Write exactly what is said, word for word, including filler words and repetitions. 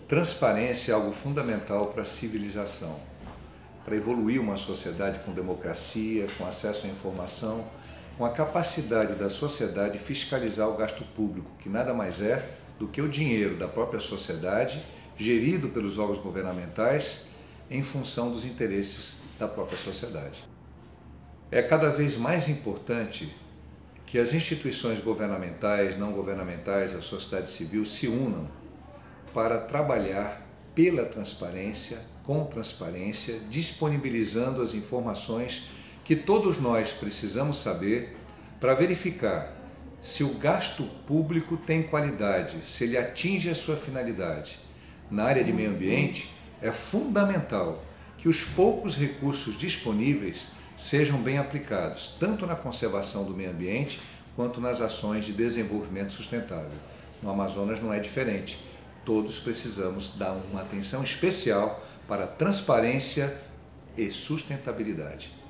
Transparência é algo fundamental para a civilização, para evoluir uma sociedade com democracia, com acesso à informação, com a capacidade da sociedade fiscalizar o gasto público, que nada mais é do que o dinheiro da própria sociedade, gerido pelos órgãos governamentais, em função dos interesses da própria sociedade. É cada vez mais importante que as instituições governamentais, não governamentais, a sociedade civil se unam para trabalhar pela transparência, com transparência, disponibilizando as informações que todos nós precisamos saber para verificar se o gasto público tem qualidade, se ele atinge a sua finalidade. Na área de meio ambiente, é fundamental que os poucos recursos disponíveis sejam bem aplicados, tanto na conservação do meio ambiente, quanto nas ações de desenvolvimento sustentável. No Amazonas não é diferente. Todos precisamos dar uma atenção especial para a transparência e sustentabilidade.